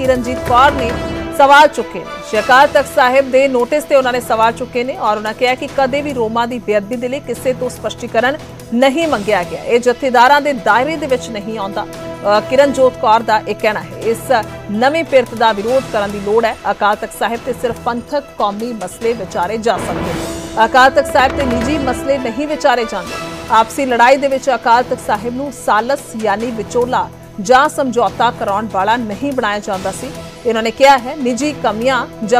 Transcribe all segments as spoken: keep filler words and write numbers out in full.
किरणजीत कौर ने सवाल चुके ने। श्री अकाल तख्त साहिब के नोटिस से उन्होंने सवाल चुके ने और उन्होंने कहा कि कदे भी रोमा की बेअदबी के लिए किसी तो स्पष्टीकरण नहीं मंगया गया। ये जथेदारां दे दायरे दे विच नहीं आउंदा। किरणजोत कौर का यह कहना है इस नवीं पिरत का विरोध करने की लोड़ है। अकाल तख्त साहिब से सिर्फ पंथक कौमी मसले विचारे जा सकते हैं। अकाल तख्त साहिब से निजी मसले नहीं विचारे जाते। आपसी लड़ाई दे विच अकाल तख्त साहिब नूं सालस यानी विचोला जां समझौता कराउण वाला नहीं बनाया जाता सी। इन्होंने कहा है निजी कमियां जां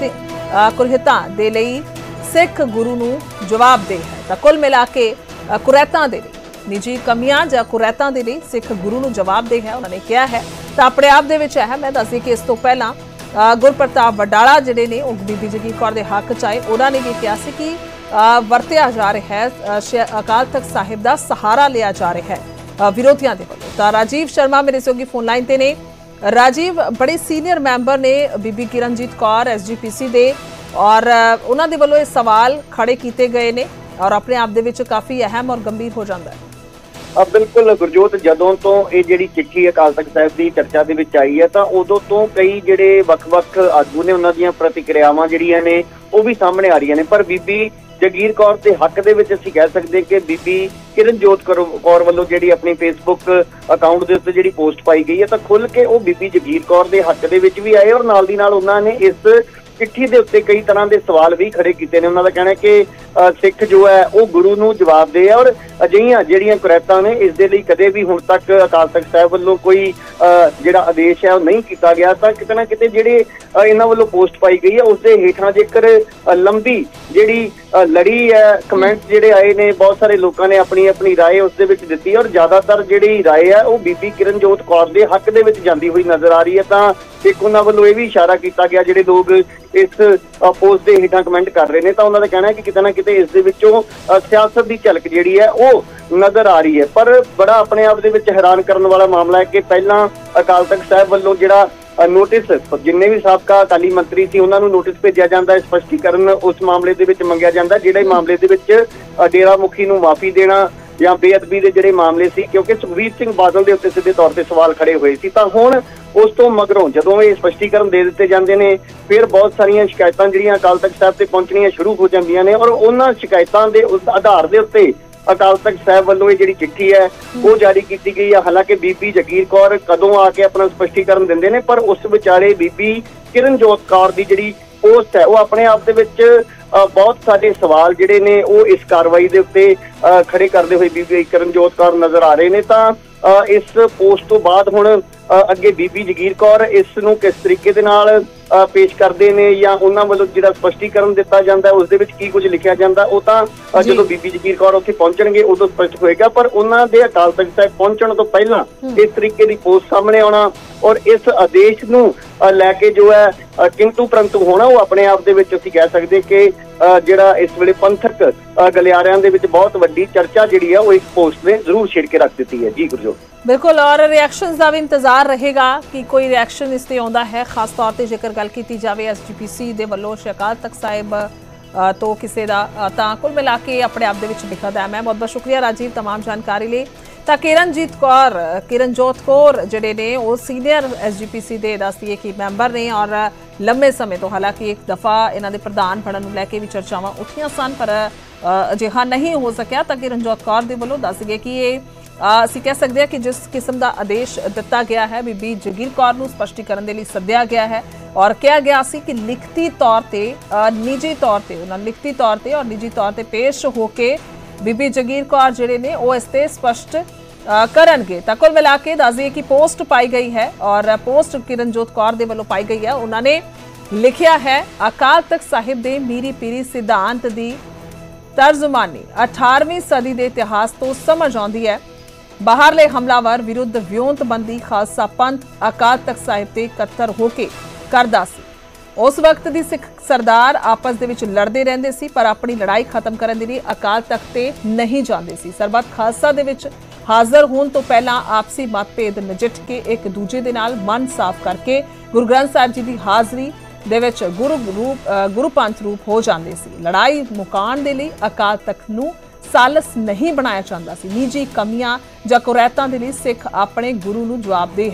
कुरीहतां दे लई सिख गुरु नूं जवाबदेह है। तां कुल मिला के कुरैतां दे लई निजी कमियां जां कुरैतां दे लई सिख गुरु नूं जवाबदेह है उन्होंने कहा है। तां अपने आप दे विच है मैं दस्सी कि इस तो पहला गुरप्रताप वडाला जिहड़े ने उह बीबी जगीर कौर दे हक च आए उन्होंने भी कहा सी कि वरतिया जा रहा है अकाल तख्त साहिब का सहारा लिया जा रहा है विरोधियों के वलों। तो राजीव शर्मा मेरे सहयोगी फोन लाइन ते ने। राजीव बड़े सीनियर मैंबर ने Bibi Kiranjit Kaur S G P C दे और उन्होंने वलों ये सवाल खड़े किए गए ने और अपने आप दे विच काफ़ी अहम और गंभीर हो जाता है। अब बिल्कुल गुरजोत जदों तो ये जिहड़ी चिट्ठी अकाल तख्त साहिब की चर्चा दे विच आई है तो उदों तो कई जिहड़े वख-वख आगू ने उन्हां दीयां प्रतिक्रियावां जिहड़ियां ने वो भी सामने आ रही ने। पर बीबी जगीर कौर के हक दे विच असीं कह सकते कि बीबी किरणजोत कौर वालों जिहड़ी अपनी फेसबुक अकाउंट के उत्ते जिहड़ी पोस्ट पाई गई है तो खुल के वो बीबी जगीर कौर के हक दे विच भी आए और नाल दी नाल उन्हां ने इस चिट्ठी के उत्ते कई तरह के सवाल भी खड़े किए हैं। उन्होंने कहना है कि सिख जो है वो गुरु नूं जवाब दे और अजिहियां जिहड़ियां कुरैतां ने इस दे लई कदे भी हुण तक अकाल तख्त साहिब वालों कोई जिहड़ा आदेश है वो नहीं किया गया। तो किते ना किते जिहड़े इन्हां वालों पोस्ट पाई गई है उस दे हेठां जेकर लंबी जिहड़ी लड़ी है कमेंट जिहड़े आए ने बहुत सारे लोगों ने अपनी अपनी राय उस दे विच दित्ती और ज़्यादातर जिहड़ी राय है वो बीबी किरणजोत कौर दे हक दे विच जांदी हुई नज़र आ रही है। तो एक उन्होंने वालों यह भी इशारा किया गया जिहड़े लोग इस पोस्ट के हेठां कमेंट कर रहे हैं तो उन्होंने कहना है कि किते ना किते इस दे विचों सियासत की झलक जिहड़ी है वो नज़र आ रही है। पर बड़ा अपने आप दे विच हैरान करने वाला मामला है कि पहला अकाल तख्त साहिब वालों जिहड़ा नोटिस जिन्ने भी साबका अकाली मंत्री सी उन्होंने नोटिस भेजा जाता है स्पष्टीकरण उस मामले के विच मंगिया जाता जिहड़े मामले के विच डेरा मुखी नूं माफ़ी देना या बेअदबी के जिहड़े मामले सी क्योंकि सुखबीर सिंह बादल के उत्ते सीधे तौर पर सवाल खड़े हुए सी। तां हुण उस तो मगरों जदों ये स्पष्टीकरण दे दिते जांदे ने फिर बहुत सारियां शिकायतां जिहड़ियां अकाल तख्त साहिब ते पहुंचणियां शुरू हो जांदियां ने और उन्हां शिकायतां दे उस आधार दे उत्ते अकाल तख्त साहिब वालों ये जिहड़ी चिट्ठी है वो जारी की गई है। हालांकि बीबी जगीर कौर कदों आके अपना स्पष्टीकरण दिंदे ने पर उस विचारे बीबी किरणजोत कौर की जिहड़ी पोस्ट है वो अपने आप दे विच बहुत सारे सवाल जिहड़े ने वो इस कार्रवाई के उत्ते खड़े करते हुए बीबी किरणजोत कौर नज़र आ रहे हैं। तो इस पोस्ट तो बाद हुण अगे बीबी जगीर कौर इस नूं किस तरीके दे नाल पेश करते हैं या उन्होंने वालों जिहड़ा स्पष्टीकरण दिता जाता है उस दे विच की कुछ लिखिया जाता वो तो जो बीबी जगीर कौर उत्थे पहुंचणगे उदों स्पष्ट होएगा। पर उन्हां दे अकाल तख्त साहिब पहुंचण तो पहला इस तरीके की पोस्ट सामने आना और इस आदेश नूं लैके जो है किंतु परंतु होना वो अपने आप दे विच असीं कह सकते कि जिहड़ा इस वेले पंथक गलियारियां दे विच बहुत वड्डी चर्चा जिहड़ी है वो इस पोस्ट ने जरूर छेड़ के रख दी है। जी गुरजोत बिल्कुल और रिएक्शनस का भी इंतजार रहेगा कि कोई रिएक्शन इस ते आउंदा है खास तौर पर जेकर गल की जाए एस जी पी सी दे वल्लों श्री अकाल तख्त साहिब तो किसी का तां कुल मिला के अपने आप दे विच बेहद अहम है। बहुत बहुत शुक्रिया राजीव तमाम जानकारी लिए। तो किरणजीत कौर किरणजोत कौर जिहड़े ने वो senior S G P C दे दस दिए कि मैंबर ने और लंबे समय तो हालांकि एक दफ़ा इन्हां दे प्रधान बनन नूं लैके भी चर्चावां उठियां सन पर अजिहा नहीं हो सकिया। तो किरणजोत कौर दे वल्लों दस गए कि ये ਅਸੀਂ कह सकते हैं कि जिस किस्म का आदेश दिता गया है बीबी जगीर कौर नूं स्पष्टीकरण के लिए सद्दिया गया है और कहा गया सी कि लिखती तौर पर निजी तौर पर उन्होंने लिखती तौर पर और निजी तौर पर पेश होके बीबी जगीर कौर जिहड़े ने वो इस ते स्पष्ट करनगे। तो कुल मिला के दस दिए कि पोस्ट पाई गई है और पोस्ट किरणजोत कौर दे वल्लों पाई गई है। उन्होंने लिखिया है अकाल तख्त साहिब दे मीरी पीरी सिद्धांत की तर्जुमानी अठारहवीं सदी के इतिहास तो समझ आती है। बाहरले हमलावर विरुद्ध व्योंतबंदी खालसा पंथ अकाल तख्त साहिब ते कत्तर होके करदा सी। उस वक्त दी सिख सरदार आपस दे विच लड़दे रहंदे सी पर अपनी लड़ाई खत्म करने के लिए अकाल तख्त ते नहीं जांदे सी। सरबत खालसा दे विच हाज़र होने तो पहला आपसी मतभेद नजिठ के एक दूजे दे नाल मन साफ करके गुरु ग्रंथ साहिब जी की हाज़री दे विच गुरु रूप गुरु पंथ रूप हो जांदे सी। लड़ाई मुकाण दे लई अकाल तख्त नूं सालस नहीं बनाया जाता सी। निजी कमियां जां कुरैतां दे लई सिख अपने गुरु नूं जवाबदेह है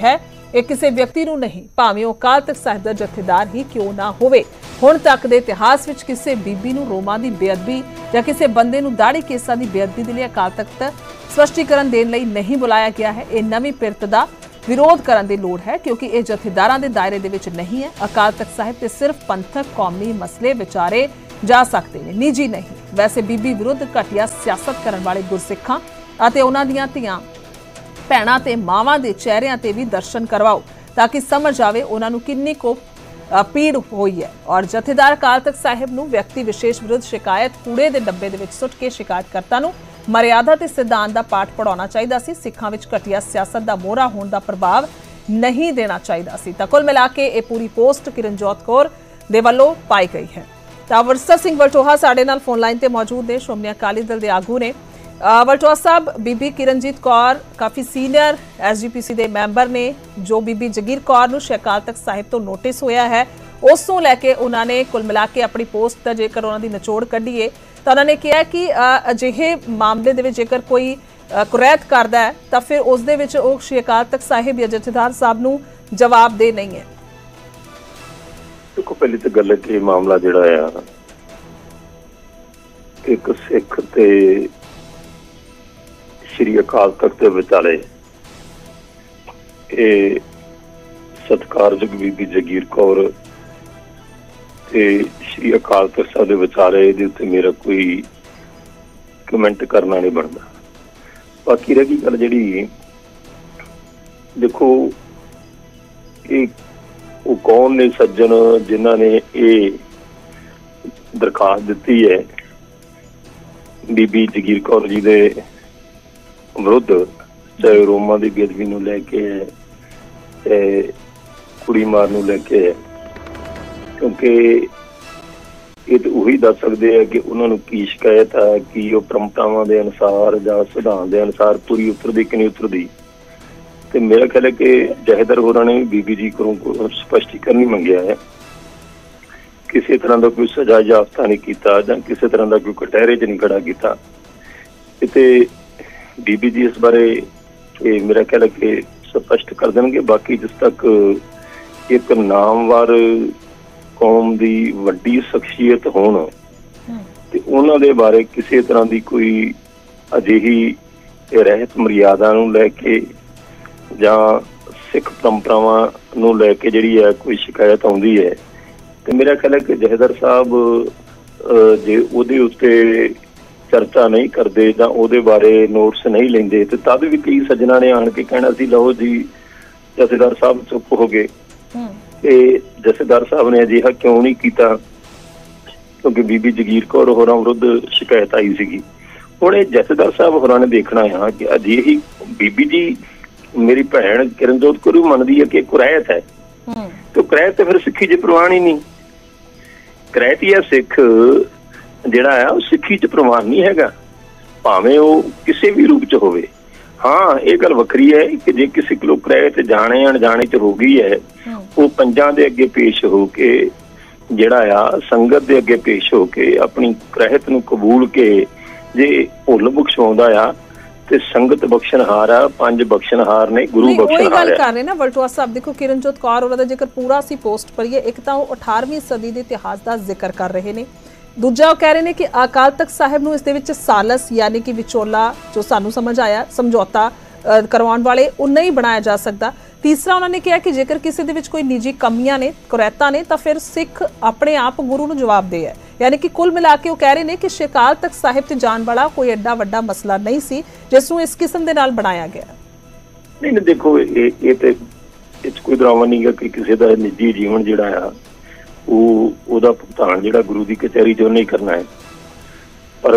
ਇਹ ਕਿਸੇ ਵਿਅਕਤੀ ਨੂੰ ਨਹੀਂ, ਭਾਵੇਂ ਉਹ ਅਕਾਲ ਤਖਤ ਸਾਹਿਬ ਦਾ ਜਥੇਦਾਰ ਹੀ ਕਿਉਂ ਨਾ ਹੋਵੇ। ਹੁਣ ਤੱਕ ਦੇ ਇਤਿਹਾਸ ਵਿੱਚ ਕਿਸੇ ਬੀਬੀ ਨੂੰ ਰੋਮਾਂ ਦੀ ਬੇਅਦਬੀ ਜਾਂ ਕਿਸੇ ਬੰਦੇ ਨੂੰ ਦਾੜੀ ਕੇਸਾਂ ਦੀ ਬੇਅਦਬੀ ਦੇ ਲਈ ਅਕਾਲ ਤਖਤ ਸਪਸ਼ਟੀਕਰਨ ਦੇਣ ਲਈ ਨਹੀਂ ਬੁਲਾਇਆ ਗਿਆ ਹੈ। ਇਹ ਨਵੀਂ ਪਿਰਤ ਦਾ ਵਿਰੋਧ ਕਰਨ ਦੀ ਲੋੜ ਹੈ ਕਿਉਂਕਿ ਇਹ ਜਥੇਦਾਰਾਂ ਦੇ ਦਾਇਰੇ ਦੇ ਵਿੱਚ ਨਹੀਂ ਹੈ। ਅਕਾਲ ਤਖਤ ਸਾਹਿਬ ਤੇ ਸਿਰਫ ਪੰਥਕ ਕੌਮੀ ਮਸਲੇ ਵਿਚਾਰੇ ਜਾ ਸਕਦੇ ਨੇ, ਨਿੱਜੀ ਨਹੀਂ। ਵੈਸੇ ਬੀਬੀ ਵਿਰੁੱਧ ਘਟੀਆ ਸਿਆਸਤ ਕਰਨ ਵਾਲੇ ਗੁਰਸਿੱਖਾਂ ਅਤੇ ਉਹਨਾਂ ਦੀਆਂ ਧੀਆਂ ਭੈਣਾਂ ਤੇ ਮਾਵਾਂ ਦੇ ਚਿਹਰਿਆਂ ਤੇ ਵੀ ਦਰਸ਼ਨ ਕਰਵਾਓ ਤਾਂ ਕਿ ਸਮਝ ਆਵੇ ਉਹਨਾਂ ਨੂੰ ਕਿੰਨੀ ਕੁ ਪੀੜ ਹੋਈ ਹੈ। ਔਰ ਜਥੇਦਾਰ ਅਕਾਲ ਤਖਤ ਸਾਹਿਬ ਨੂੰ ਵਿਅਕਤੀ ਵਿਸ਼ੇਸ਼ ਵਿਰੁੱਧ ਸ਼ਿਕਾਇਤ ਕੂੜੇ ਦੇ ਡੱਬੇ ਦੇ ਵਿੱਚ ਸੁੱਟ ਕੇ ਸ਼ਿਕਾਇਤਕਰਤਾ ਨੂੰ ਮਰਿਆਦਾ ਤੇ ਸਿਧਾਂਤ ਦਾ ਪਾਠ ਪੜਾਉਣਾ ਚਾਹੀਦਾ ਸੀ। ਸਿੱਖਾਂ ਵਿੱਚ ਘਟੀਆ ਸਿਆਸਤ ਦਾ ਮੋਹਰਾ ਹੋਣ ਦਾ ਪ੍ਰਭਾਵ ਨਹੀਂ ਦੇਣਾ ਚਾਹੀਦਾ ਸੀ। ਤਾਂ ਕੁੱਲ ਮਿਲਾ ਕੇ ਇਹ ਪੂਰੀ ਪੋਸਟ ਕਿਰਨਜੋਤ ਕੌਰ ਦੇ ਵੱਲੋਂ ਪਾਈ ਗਈ ਹੈ। ਤਾਂ ਵਰਸਾ ਸਿੰਘ ਵਲਟੋਹਾ ਸਾਡੇ ਨਾਲ ਫੋਨ ਲਾਈਨ ਤੇ ਮੌਜੂਦ ਨੇ, ਸ਼੍ਰੋਮਣੀ ਅਕਾਲੀ ਦਲ ਦੇ ਆਗੂ ਨੇ। ਵਲਟੋਹਾ ਸਾਹਿਬ, ਬੀਬੀ ਕਿਰਨਜੀਤ ਕੌਰ ਕਾਫੀ ਸੀਨੀਅਰ ਐਸਜੀਪੀਸੀ ਦੇ ਮੈਂਬਰ ਨੇ, ਜੋ ਬੀਬੀ ਜਗੀਰ ਕੌਰ ਨੂੰ ਸ਼੍ਰੀ ਅਕਾਲ ਤਖਤ ਸਾਹਿਬ ਤੋਂ ਨੋਟਿਸ ਹੋਇਆ ਹੈ, ਉਸ ਨੂੰ ਲੈ ਕੇ ਉਹਨਾਂ ਨੇ ਕੁੱਲ ਮਿਲਾ ਕੇ ਆਪਣੀ ਪੋਸਟ ਦਾ ਜੇਕਰ ਉਹਨਾਂ ਦੀ ਨਿਚੋੜ ਕੱਢੀਏ ਤਾਂ ਉਹਨਾਂ ਨੇ ਕਿਹਾ ਕਿ ਅਜਿਹੇ ਮਾਮਲੇ ਦੇ ਵਿੱਚ ਜੇਕਰ ਕੋਈ ਕੁਰੈਤ ਕਰਦਾ ਹੈ ਤਾਂ ਫਿਰ ਉਸ ਦੇ ਵਿੱਚ ਉਹ ਸ਼੍ਰੀ ਅਕਾਲ ਤਖਤ ਸਾਹਿਬ ਜਾਂ ਜਥੇਦਾਰ ਸਾਹਿਬ ਨੂੰ ਜਵਾਬਦੇਹ ਨਹੀਂ ਹੈ। ਦੇਖੋ, ਪਹਿਲੀ ਤਾਂ ਗੱਲ ਹੈ ਕਿ ਇਹ ਮਾਮਲਾ ਜਿਹੜਾ ਆ ਇੱਕ ਸਿੱਖ ਤੇ ਸ਼੍ਰੀ ਅਕਾਲ ਤਖਤ ਦੇ ਵਿਚਾਲੇ ਇਹ ਸਤਿਕਾਰਯੋਗ ਬੀਬੀ ਜਗੀਰ ਕੌਰ ਤੇ ਸ਼੍ਰੀ ਅਕਾਲ ਤਖਤ ਸਾਹਿਬ ਦੇ ਵਿਚਾਲੇ ਇਹਦੇ ਉੱਤੇ ਮੇਰਾ ਕੋਈ ਕਮੈਂਟ ਕਰਨਾ ਨਹੀਂ ਬਣਦਾ। ਬਾਕੀ ਰਹਿ ਗਈ ਗੱਲ ਜਿਹੜੀ, ਦੇਖੋ ਇਹ ਉਹ ਕੌਣ ਨੇ ਸੱਜਣ ਜਿਨ੍ਹਾਂ ਨੇ ਇਹ ਦਰਖਾਸਤ ਦਿੱਤੀ ਹੈ ਬੀਬੀ ਜਗੀਰ ਕੌਰ ਜੀ ਦੇ ਵਿਰੁੱਧ, ਚਾਹੇ ਰੋਮਾਂ ਦੀ ਬੇਅਦਬੀ ਨੂੰ ਲੈ ਕੇ ਹੈ ਤੇ ਕੁੜੀ ਮਾਰ ਨੂੰ ਲੈ ਕੇ ਹੈ, ਕਿਉਂਕਿ ਇਹ ਤਾਂ ਉਹੀ ਦੱਸ ਸਕਦੇ ਆ ਕਿ ਉਹਨਾਂ ਨੂੰ ਕੀ ਸ਼ਿਕਾਇਤ ਆ, ਕਿ ਉਹ ਪਰੰਪਰਾਵਾਂ ਦੇ ਅਨੁਸਾਰ ਜਾਂ ਸਿਧਾਂਤ ਦੇ ਅਨੁਸਾਰ ਪੂਰੀ ਉਤਰਦੀ ਕਿ ਨਹੀਂ ਉਤਰਦੀ। ਤੇ ਮੇਰਾ ਖਿਆਲ ਹੈ ਕਿ ਜਥੇਦਾਰ ਹੋਰਾਂ ਨੇ ਬੀਬੀ ਜੀ ਕੋਲੋਂ ਸਪਸ਼ਟੀਕਰਨ ਮੰਗਿਆ ਹੈ। ਕਿਸੇ ਤਰ੍ਹਾਂ ਦਾ ਕੋਈ ਸਜ਼ਾ ਯਾਫਤਾ ਨਹੀਂ ਕੀਤਾ ਜਾਂ ਕਿਸੇ ਤਰ੍ਹਾਂ ਦਾ ਕੋਈ ਕਟਹਿਰੇ 'ਚ ਨਹੀਂ ਖੜਾ ਕੀਤਾ। ਤੇ ਬੀਬੀ ਜੀ ਇਸ ਬਾਰੇ ਇਹ ਮੇਰਾ ਖਿਆਲ ਹੈ ਕਿ ਸਪਸ਼ਟ ਕਰ ਦੇਣਗੇ। ਬਾਕੀ ਜਿਸ ਤੱਕ ਇੱਕ ਨਾਮਵਰ ਕੌਮ ਦੀ ਵੱਡੀ ਸ਼ਖਸੀਅਤ ਹੋਣ ਤੇ ਉਹਨਾਂ ਦੇ ਬਾਰੇ ਕਿਸੇ ਤਰ੍ਹਾਂ ਦੀ ਕੋਈ ਅਜਿਹੀ ਰਹਿਤ ਮਰਿਆਦਾ ਨੂੰ ਲੈ ਕੇ ਜਾਂ ਸਿੱਖ ਪਰੰਪਰਾਵਾਂ ਨੂੰ ਲੈ ਕੇ ਜਿਹੜੀ ਹੈ ਕੋਈ ਸ਼ਿਕਾਇਤ ਆਉਂਦੀ ਹੈ ਤੇ ਮੇਰਾ ਖਿਆਲ ਹੈ ਕਿ ਜਥੇਦਾਰ ਸਾਹਿਬ ਜੇ ਉਹਦੇ ਉੱਤੇ ਚਰਚਾ ਨਹੀਂ ਕਰਦੇ ਜਾਂ ਉਹਦੇ ਬਾਰੇ ਨੋਟਸ ਨਹੀਂ ਲੈਂਦੇ ਤੇ ਤਦ ਵੀ ਕਈ ਸੱਜਣਾ ਨੇ ਆਣ ਕੇ ਕਹਿਣਾ ਸੀ ਲਓ ਜੀ ਜਥੇਦਾਰ ਸਾਹਿਬ ਚੁੱਪ ਹੋ ਗਏ। ਤੇ ਜਥੇਦਾਰ ਸਾਹਿਬ ਨੇ ਅਜਿਹਾ ਕਿਉਂ ਨਹੀਂ ਕੀਤਾ? ਕਿਉਂਕਿ ਬੀਬੀ ਜਗੀਰ ਕੌਰ ਹੋਰਾਂ ਵਿਰੁੱਧ ਸ਼ਿਕਾਇਤ ਆਈ ਸੀਗੀ। ਹੁਣ ਇਹ ਜਥੇਦਾਰ ਸਾਹਿਬ ਹੋਰਾਂ ਨੇ ਦੇਖਣਾ ਆ ਕਿ ਅਜਿਹੀ ਬੀਬੀ ਜੀ ਮੇਰੀ ਭੈਣ ਕਿਰਨਜੋਤ ਕੌਰ ਵੀ ਮੰਨਦੀ ਹੈ ਕਿ ਕੁਰੈਤ ਹੈ, ਤੇ ਕੁਰੈਤ ਤੇ ਫਿਰ ਸਿੱਖੀ 'ਚ ਪ੍ਰਵਾਨ ਹੀ ਨਹੀਂ। ਕੁਰੈਤ ਹੀ ਆ ਸਿੱਖ ਜਿਹੜਾ ਆ ਉਹ ਸਿੱਖੀ 'ਚ ਪ੍ਰਵਾਨ ਨਹੀਂ ਹੈਗਾ, ਭਾਵੇਂ ਉਹ ਕਿਸੇ ਵੀ ਰੂਪ 'ਚ ਹੋਵੇ। ਹਾਂ, ਇਹ ਗੱਲ ਵੱਖਰੀ ਹੈ ਕਿ ਜੇ ਕਿਸੇ ਕੋਲੋਂ ਕੁਰੈਤ ਜਾਣੇ ਅਣਜਾਣੇ 'ਚ ਹੋ ਗਈ ਹੈ, ਉਹ ਪੰਜਾਂ ਦੇ ਅੱਗੇ ਪੇਸ਼ ਹੋ ਕੇ ਜਿਹੜਾ ਆ ਸੰਗਤ ਦੇ ਅੱਗੇ ਪੇਸ਼ ਹੋ ਕੇ ਆਪਣੀ ਕੁਰੈਤ ਨੂੰ ਕਬੂਲ ਕੇ ਜੇ ਭੁੱਲ ਬਖਸ਼ਾਉਂਦਾ ਆ ਤੇ ਸੰਗਤ ਬਖਸ਼ਣਹਾਰ ਆ, ਪੰਜ ਬਖਸ਼ਣਹਾਰ ਨੇ, ਗੁਰੂ ਬਖਸ਼ਣਹਾਰ ਹੈ। ਗੱਲ ਕਰ ਰਹੇ ਨਾ ਵਲਟੋਹਾ ਸਾਹਿਬ, ਦੇਖੋ ਕਿਰਨਜੋਤ ਕੌਰ ਉਹਨਾਂ ਦਾ ਜੇਕਰ ਪੂਰਾ ਅਸੀਂ ਪੋਸਟ ਪੜ੍ਹੀਏ, ਇੱਕ ਤਾਂ ਉਹ ਅਠਾਰਵੀਂ ਸਦੀ ਦੇ ਇਤਿਹਾਸ ਦਾ ਜ਼ਿਕਰ ਕਰ ਰਹੇ ਨੇ, ਦੂਜਾ ਉਹ ਕਹਿ ਰਹੇ ਨੇ ਕਿ ਅਕਾਲ ਤਖਤ ਸਾਹਿਬ ਨੂੰ ਇਸ ਦੇ ਵਿੱਚ ਸਾਲਸ ਯਾਨੀ ਕਿ ਵਿਚੋਲਾ, ਜੋ ਸਾਨੂੰ ਸਮਝ ਆਇਆ ਸਮਝੌਤਾ ਕਰਵਾਉਣ ਵਾਲੇ, ਉਹ ਨਹੀਂ ਬਣਾਇਆ ਜਾ ਸਕਦਾ। ਤੀਸਰਾ ਉਹਨਾਂ ਨੇ ਕਿਹਾ ਕਿ ਜੇਕਰ ਕਿਸੇ ਦੇ ਵਿੱਚ ਕੋਈ ਨਿੱਜੀ ਕਮੀਆਂ ਨੇ, ਕੁਰੈਤਾਂ ਨੇ, ਤਾਂ ਫਿਰ ਸਿੱਖ ਆਪਣੇ ਆਪ ਗੁਰੂ ਨੂੰ ਜਵਾਬਦੇਹ ਹੈ। ਯਾਨੀ ਕਿ ਕੁੱਲ ਮਿਲਾ ਕੇ ਉਹ ਕਹਿ ਰਹੇ ਨੇ ਕਿ ਸ਼੍ਰੀ ਅਕਾਲ ਤਖਤ ਸਾਹਿਬ ਤੇ ਜਾਣ ਵਾਲਾ ਕੋਈ ਐਡਾ ਵੱਡਾ ਮਸਲਾ ਨਹੀਂ ਸੀ ਜਿਸ ਨੂੰ ਇਸ ਕਿਸਮ ਦੇ ਨਾਲ ਬਣਾਇਆ ਗਿਆ। ਨਹੀਂ ਨਹੀਂ, ਦੇਖੋ ਇਹ ਇਹ ਤੇ ਇਹ ਕੋਈ ਡਰਾਮਾ ਨਹੀਂ ਗਾ ਕਿ ਕਿਸੇ ਦਾ ਨਿੱਜੀ ਜੀਵਨ ਜਿਹੜਾ ਆ ਉਹ ਉਹਦਾ ਭੁਗਤਾਨ ਜਿਹੜਾ ਗੁਰੂ ਦੀ ਕਚਹਿਰੀ 'ਚ ਨਹੀਂ ਕਰਨਾ ਹੈ। ਪਰ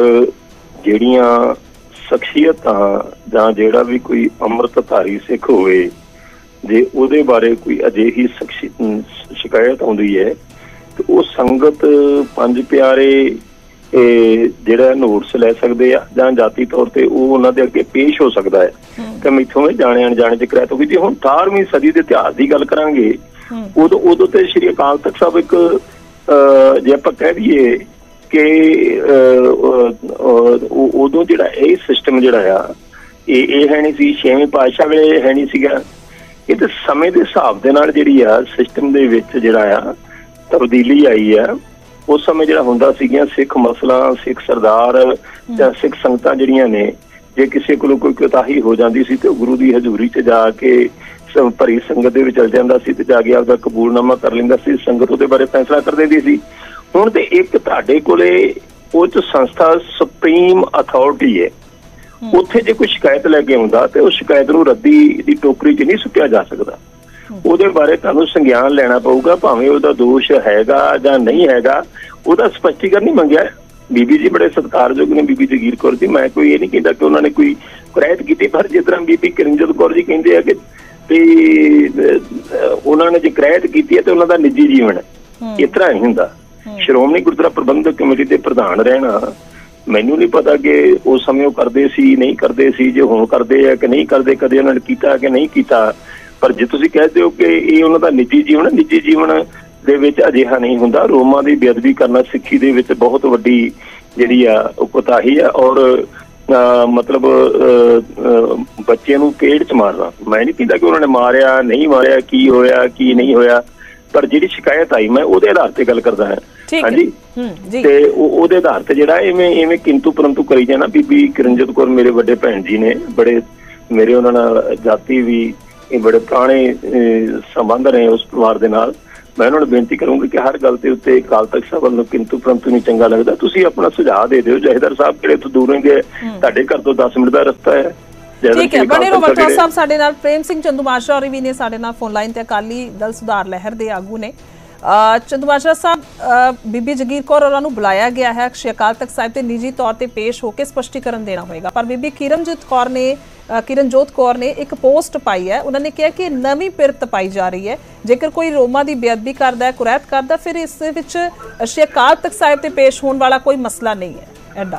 ਜਿਹੜੀਆਂ ਸ਼ਖਸੀਅਤਾਂ ਜਾਂ ਜਿਹੜਾ ਵੀ ਕੋਈ ਅੰਮ੍ਰਿਤਧਾਰੀ ਸਿੱਖ ਹੋਵੇ, ਜੇ ਉਹਦੇ ਬਾਰੇ ਕੋਈ ਅਜਿਹੀ ਸ਼ਿਕਾਇਤ ਆਉਂਦੀ ਹੈ ਤੇ ਉਹ ਸੰਗਤ ਪੰਜ ਪਿਆਰੇ ਜਿਹੜਾ ਨੋਟਸ ਲੈ ਸਕਦੇ ਆ ਜਾਂ ਜਾਤੀ ਤੌਰ ਤੇ ਉਹ ਉਹਨਾਂ ਦੇ ਅੱਗੇ ਪੇਸ਼ ਹੋ ਸਕਦਾ ਹੈ ਕਿ ਮੈਥੋਂ ਇਹ ਜਾਣੇ ਅਣਜਾਣੇ 'ਚ ਕੁਰੈਤ ਹੋ ਗਈ। ਜੇ ਹੁਣ ਅਠਾਰਵੀਂ ਸਦੀ ਦੇ ਇਤਿਹਾਸ ਦੀ ਗੱਲ ਕਰਾਂਗੇ, ਉਦੋਂ ਉਦੋਂ ਤੇ ਸ਼੍ਰੀ ਅਕਾਲ ਤਖਤ ਸਾਹਿਬ ਇੱਕ ਜੇ ਆਪਾਂ ਕਹਿ ਦਈਏ ਕਿ ਉਦੋਂ ਜਿਹੜਾ ਇਹ ਸਿਸਟਮ ਜਿਹੜਾ ਆ ਇਹ ਇਹ ਹੈ ਨਹੀਂ ਸੀ, ਛੇਵੇਂ ਪਾਤਸ਼ਾਹ ਵੇਲੇ ਹੈ ਨਹੀਂ ਸੀਗਾ, ਇਹ ਤੇ ਸਮੇਂ ਦੇ ਹਿਸਾਬ ਦੇ ਨਾਲ ਜਿਹੜੀ ਆ ਸਿਸਟਮ ਦੇ ਵਿੱਚ ਜਿਹੜਾ ਆ ਤਬਦੀਲੀ ਆਈ ਆ। ਉਸ ਸਮੇਂ ਜਿਹੜਾ ਹੁੰਦਾ ਸੀਗੀਆਂ ਸਿੱਖ ਮਸਲਾ, ਸਿੱਖ ਸਰਦਾਰ ਜਾਂ ਸਿੱਖ ਸੰਗਤਾਂ ਜਿਹੜੀਆਂ ਨੇ, ਜੇ ਕਿਸੇ ਕੋਲੋਂ ਕੋਈ ਕੋਤਾਹੀ ਹੋ ਜਾਂਦੀ ਸੀ ਤੇ ਉਹ ਗੁਰੂ ਦੀ ਹਜ਼ੂਰੀ 'ਚ ਜਾ ਕੇ ਭਰੀ ਸੰਗਤ ਦੇ ਵਿੱਚ ਚਲ ਜਾਂਦਾ ਸੀ ਤੇ ਜਾ ਕੇ ਆਪਦਾ ਕਬੂਲਨਾਮਾ ਕਰ ਲੈਂਦਾ ਸੀ, ਸੰਗਤ ਉਹਦੇ ਬਾਰੇ ਫੈਸਲਾ ਕਰ ਦਿੰਦੀ ਸੀ। ਹੁਣ ਤੇ ਇੱਕ ਤੁਹਾਡੇ ਕੋਲੇ ਉੱਚ ਸੰਸਥਾ ਸੁਪਰੀਮ ਅਥਾਰਟੀ ਹੈ, ਉੱਥੇ ਜੇ ਕੋਈ ਸ਼ਿਕਾਇਤ ਲੈ ਕੇ ਆਉਂਦਾ ਤੇ ਉਸ ਸ਼ਿਕਾਇਤ ਨੂੰ ਰੱਦੀ ਦੀ ਟੋਕਰੀ 'ਚ ਨਹੀਂ ਸੁੱਟਿਆ ਜਾ ਸਕਦਾ। ਉਹਦੇ ਬਾਰੇ ਤੁਹਾਨੂੰ ਸੰਗਿਆਨ ਲੈਣਾ ਪਊਗਾ, ਭਾਵੇਂ ਉਹਦਾ ਦੋਸ਼ ਹੈਗਾ ਜਾਂ ਨਹੀਂ ਹੈਗਾ, ਉਹਦਾ ਸਪਸ਼ਟੀਕਰਨ ਨਹੀਂ ਮੰਗਿਆ। ਬੀਬੀ ਜੀ ਬੜੇ ਸਤਿਕਾਰਯੋਗ ਨੇ, ਬੀਬੀ ਜਗੀਰ ਕੌਰ ਜੀ, ਮੈਂ ਕੋਈ ਇਹ ਨਹੀਂ ਕਹਿੰਦਾ ਕਿ ਉਹਨਾਂ ਨੇ ਕੋਈ ਕੁਰੈਤ ਕੀਤੀ, ਪਰ ਜਿਸ ਤਰ੍ਹਾਂ ਬੀਬੀ ਕਿਰਨਜੋਤ ਕੌਰ ਜੀ ਕਹਿੰਦੇ ਆ ਕਿ ਤੇ ਉਹਨਾਂ ਨੇ ਜੇ ਕੁਰੈਤ ਕੀਤੀ ਹੈ ਤੇ ਉਹਨਾਂ ਦਾ ਨਿੱਜੀ ਜੀਵਨ ਹੈ, ਇਸ ਤਰ੍ਹਾਂ ਨਹੀਂ ਹੁੰਦਾ। ਸ਼੍ਰੋਮਣੀ ਗੁਰਦੁਆਰਾ ਪ੍ਰਬੰਧਕ ਕਮੇਟੀ ਦੇ ਪ੍ਰਧਾਨ ਰਹਿਣਾ, ਮੈਨੂੰ ਨਹੀਂ ਪਤਾ ਕਿ ਉਸ ਸਮੇਂ ਉਹ ਕਰਦੇ ਸੀ ਨਹੀਂ ਕਰਦੇ ਸੀ, ਜੇ ਹੁਣ ਕਰਦੇ ਆ ਕਿ ਨਹੀਂ ਕਰਦੇ, ਕਦੇ ਉਹਨਾਂ ਨੇ ਕੀਤਾ ਕਿ ਨਹੀਂ ਕੀਤਾ। ਪਰ ਜੇ ਤੁਸੀਂ ਕਹਿੰਦੇ ਹੋ ਕਿ ਇਹ ਉਹਨਾਂ ਦਾ ਨਿੱਜੀ ਜੀਵਨ, ਨਿੱਜੀ ਜੀਵਨ ਦੇ ਵਿੱਚ ਅਜਿਹਾ ਨਹੀਂ ਹੁੰਦਾ। ਰੋਮਾਂ ਦੀ ਬੇਅਦਬੀ ਕਰਨਾ ਸਿੱਖੀ ਦੇ ਵਿੱਚ ਬਹੁਤ ਵੱਡੀ ਜਿਹੜੀ ਆ ਉਹ ਕੋਤਾਹੀ ਆ। ਔਰ ਮਤਲਬ ਬੱਚੇ ਨੂੰ ਪੇਟ 'ਚ ਮਾਰਨਾ, ਮੈਂ ਨਹੀਂ ਕਹਿੰਦਾ ਕਿ ਉਹਨਾਂ ਨੇ ਮਾਰਿਆ ਨਹੀਂ ਮਾਰਿਆ, ਕੀ ਹੋਇਆ ਕੀ ਨਹੀਂ ਹੋਇਆ, ਪਰ ਜਿਹੜੀ ਸ਼ਿਕਾਇਤ ਆਈ ਮੈਂ ਉਹਦੇ ਆਧਾਰ ਤੇ ਗੱਲ ਕਰਦਾ ਹਾਂ। ਹਾਂਜੀ, ਤੇ ਉਹਦੇ ਆਧਾਰ ਤੇ ਜਿਹੜਾ ਇਵੇਂ ਇਵੇਂ ਕਿੰਤੂ ਪਰੰਤੂ ਕਰੀ ਜਾਣਾ। ਬੀਬੀ ਕਿਰਨਜੋਤ ਕੌਰ ਮੇਰੇ ਵੱਡੇ ਭੈਣ ਜੀ ਨੇ, ਬੜੇ ਮੇਰੇ ਉਹਨਾਂ ਨਾਲ ਜਾਤੀ ਵੀ ਬੜੇ ਪੁਰਾਣੇ ਸੰਬੰਧ ਨੇ ਉਸ ਪਰਿਵਾਰ ਦੇ ਨਾਲ। ਮੈਂ ਉਹਨਾਂ ਨੂੰ ਬੇਨਤੀ ਕਰੂੰਗੀ ਕਿ ਹਰ ਗੱਲ ਦੇ ਉੱਤੇ ਅਕਾਲ ਤਖ਼ਤ ਸਾਹਿਬ ਵੱਲੋਂ ਕਿੰਤੂ ਪਰੰਤੂ ਨਹੀਂ ਚੰਗਾ ਲੱਗਦਾ। ਤੁਸੀਂ ਆਪਣਾ ਸੁਝਾਅ ਦੇ ਦਿਓ। ਜਥੇਦਾਰ ਸਾਹਿਬ ਕਿਹੜੇ ਤੋਂ ਦੂਰ ਰਹਿੰਦੇ, ਤੁਹਾਡੇ ਘਰ ਤੋਂ ਦਸ ਮਿੰਟ ਦਾ ਰਸਤਾ ਹੈ। ਠੀਕ ਹੈ, ਬਣੇ ਰਹੋ ਵਟਵਾ ਸਾਹਿਬ ਸਾਡੇ ਨਾਲ। ਪ੍ਰੇਮ ਸਿੰਘ ਚੰਦੂਮਾਜਰਾ ਹੋਰੀ ਵੀ ਨੇ ਸਾਡੇ ਨਾਲ ਫੋਨ ਲਾਈਨ ਤੇ, ਅਕਾਲੀ ਦਲ ਸੁਧਾਰ ਲਹਿਰ ਦੇ ਆਗੂ ਨੇ। ਚੰਦੂਮਾਜਰਾ ਸਾਹਿਬ, ਬੀਬੀ ਜਗੀਰ ਕੌਰ ਹੋਰਾਂ ਨੂੰ ਬੁਲਾਇਆ ਗਿਆ ਹੈ ਸ਼੍ਰੀ ਅਕਾਲ ਤਖ਼ਤ ਸਾਹਿਬ ਤੇ ਨਿੱਜੀ ਤੌਰ ਤੇ ਪੇਸ਼ ਹੋ ਕੇ ਸਪਸ਼ਟੀਕਰਨ ਦੇਣਾ ਹੋਏਗਾ, ਪਰ ਬੀਬੀ ਕਿਰਨਜੋਤ ਕੌਰ ਨੇ ਕਿਰਨਜੋਤ ਕੌਰ ਨੇ ਇੱਕ ਪੋਸਟ ਪਾਈ ਹੈ। ਉਹਨਾਂ ਨੇ ਕਿਹਾ ਕਿ ਨਵੀਂ ਪਿਰਤ ਪਾਈ ਜਾ ਰਹੀ ਹੈ, ਜੇਕਰ ਕੋਈ ਰੋਮਾਂ ਦੀ ਬੇਅਦਬੀ ਕਰਦਾ ਹੈ, ਕੁਰੈਤ ਕਰਦਾ, ਫਿਰ ਇਸ ਵਿੱਚ ਸ਼੍ਰੀ ਅਕਾਲ ਤਖ਼ਤ ਸਾਹਿਬ ਤੇ ਪੇਸ਼ ਹੋਣ ਵਾਲਾ ਕੋਈ ਮਸਲਾ ਨਹੀਂ ਹੈ। ਐਡਾ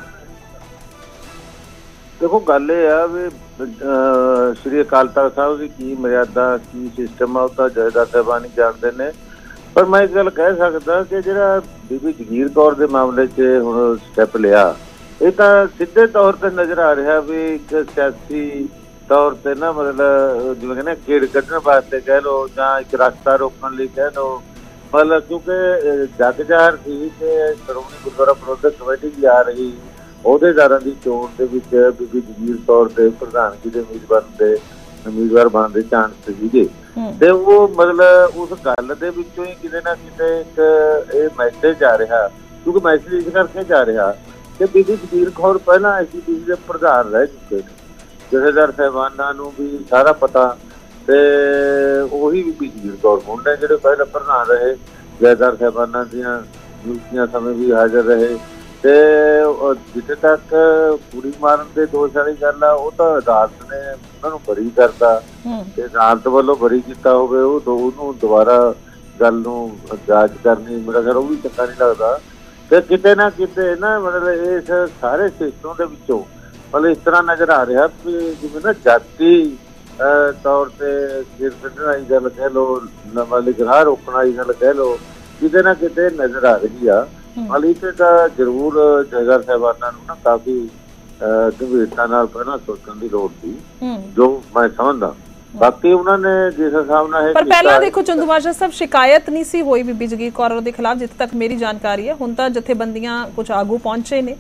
ਦੇਖੋ, ਗੱਲ ਇਹ ਆ ਵੀ ਸ਼੍ਰੀ ਅਕਾਲ ਤਖ਼ਤ ਸਾਹਿਬ ਦੀ ਕੀ ਮਰਿਆਦਾ, ਕੀ ਸਿਸਟਮ ਆ, ਉਹ ਤਾਂ ਜਥੇਦਾਰ ਸਾਹਿਬਾਨ ਹੀ ਜਾਣਦੇ ਨੇ। ਪਰ ਮੈਂ ਇੱਕ ਗੱਲ ਕਹਿ ਸਕਦਾ ਕਿ ਜਿਹੜਾ ਬੀਬੀ ਜਗੀਰ ਕੌਰ ਦੇ ਮਾਮਲੇ 'ਚ ਹੁਣ ਸਟੈਪ ਲਿਆ, ਇਹ ਤਾਂ ਸਿੱਧੇ ਤੌਰ ਤੇ ਨਜ਼ਰ ਆ ਰਿਹਾ ਵੀ ਇੱਕ ਸਿਆਸੀ ਤੌਰ ਤੇ ਨਾ, ਮਤਲਬ ਜਿਵੇਂ ਕਹਿੰਦੇ ਖੇਡ ਕੱਢਣ ਵਾਸਤੇ ਕਹਿ ਲਓ ਜਾਂ ਇੱਕ ਰਸਤਾ ਰੋਕਣ ਲਈ ਕਹਿ ਲਓ। ਮਤਲਬ ਕਿਉਂਕਿ ਜੱਗ ਜ਼ਾਹਰ ਸੀ ਕਿ ਸ਼੍ਰੋਮਣੀ ਗੁਰਦੁਆਰਾ ਪ੍ਰਬੰਧਕ ਕਮੇਟੀ ਵੀ ਆ ਰਹੀ, ਅਹੁਦੇਦਾਰਾਂ ਦੀ ਚੋਣ ਦੇ ਵਿੱਚ ਬੀਬੀ ਜਗੀਰ ਕੌਰ ਦੇ ਪ੍ਰਧਾਨਗੀ ਦੇ ਉਮੀਦਵਾਰ ਦੇ ਉਮੀਦਵਾਰ ਬਣਨ ਦੇ ਚਾਂਸ ਸੀਗੇ। ਤੇ ਉਹ ਮਤਲਬ ਉਸ ਗੱਲ ਦੇ ਵਿੱਚੋਂ ਹੀ ਕਿਤੇ ਨਾ ਕਿਤੇ ਇੱਕ ਇਹ ਮੈਸੇਜ ਆ ਰਿਹਾ, ਕਿਉਂਕਿ ਮੈਸੇਜ ਇਸ ਕਰਕੇ ਜਾ ਰਿਹਾ ਕਿ ਬੀਬੀ ਜਗੀਰ ਕੌਰ ਪਹਿਲਾਂ ਐਸ ਜੀ ਪੀ ਸੀ ਦੇ ਪ੍ਰਧਾਨ ਰਹਿ ਚੁੱਕੇ ਨੇ, ਜਥੇਦਾਰ ਸਾਹਿਬਾਨਾਂ ਨੂੰ ਵੀ ਸਾਰਾ ਪਤਾ, ਤੇ ਉਹੀ ਬੀਬੀ ਜਗੀਰ ਕੌਰ ਮੁੰਡੇ ਜਿਹੜੇ ਪਹਿਲਾਂ ਪ੍ਰਧਾਨ ਰਹੇ, ਜਥੇਦਾਰ ਸਾਹਿਬਾਨਾਂ ਦੀਆਂ ਨਿਯੁਕਤੀਆਂ ਸਮੇਂ ਵੀ ਹਾਜ਼ਰ ਰਹੇ। ਤੇ ਜਿੱਥੇ ਤੱਕ ਕੁੜੀ ਮਾਰਨ ਦੇ ਦੋਸ਼ ਵਾਲੀ ਗੱਲ ਆ, ਉਹ ਤਾਂ ਅਦਾਲਤ ਨੇ ਉਹਨਾਂ ਨੂੰ ਬਰੀ ਕਰਤਾ, ਤੇ ਅਦਾਲਤ ਵੱਲੋਂ ਬਰੀ ਕੀਤਾ ਹੋਵੇ ਉਹ ਉਹਨੂੰ ਦੁਬਾਰਾ ਗੱਲ ਨੂੰ ਜਾਂਚ ਕਰਨੀ, ਮੇਰਾ ਖਿਆਲ ਉਹ ਵੀ ਚੰਗਾ ਨਹੀਂ ਲੱਗਦਾ। ਤੇ ਕਿਤੇ ਨਾ ਕਿਤੇ ਨਾ ਮਤਲਬ ਇਸ ਸਾਰੇ ਸਿਸਟਮ ਦੇ ਵਿੱਚੋਂ ਮਤਲਬ ਇਸ ਤਰ੍ਹਾਂ ਨਜ਼ਰ ਆ ਰਿਹਾ ਵੀ ਜਿਵੇਂ ਨਾ ਜਾਤੀ ਤੌਰ ਤੇ ਸਿਰ ਕੱਢਣ ਵਾਲੀ ਗੱਲ ਕਹਿ ਲਓ, ਮਤਲਬ ਗਰਾਹ ਰੋਕਣ ਵਾਲੀ ਗੱਲ ਕਹਿ ਲਓ, ਕਿਤੇ ਨਾ ਕਿਤੇ ਨਜ਼ਰ ਆ ਰਹੀ ਆ। ਹਾਲੀ ਤੇ ਤਾਂ ਜ਼ਰੂਰ ਜਥੇਦਾਰ ਸਾਹਿਬਾਨਾਂ ਨੂੰ ਨਾ ਕਾਫੀ ਗੰਭੀਰਤਾ ਨਾਲ ਪਹਿਲਾਂ ਸੋਚਣ ਦੀ ਲੋੜ ਸੀ, ਜੋ ਮੈਂ ਸਮਝਦਾ। ਬਾਕੀ ਉਹਨਾਂ ਨੇ ਜਿਸ ਹਿਸਾਬ ਨਾਲ, ਪਰ ਪਹਿਲਾਂ ਦੇਖੋ ਚੰਦੂਮਾਜਰਾ ਸਾਹਿਬ, ਸ਼ਿਕਾਇਤ ਨਹੀਂ ਸੀ ਹੋਈ ਬੀਬੀ ਜਗੀਰ ਕੌਰ ਦੇ ਖਿਲਾਫ, ਜਿੱਥੇ ਤੱਕ ਮੇਰੀ ਜਾਣਕਾਰੀ ਹੈ। ਹੁਣ ਤਾਂ ਜਥੇਬੰਦੀਆਂ ਕੁਝ ਆਗੂ ਪਹੁੰਚੇ ਨੇ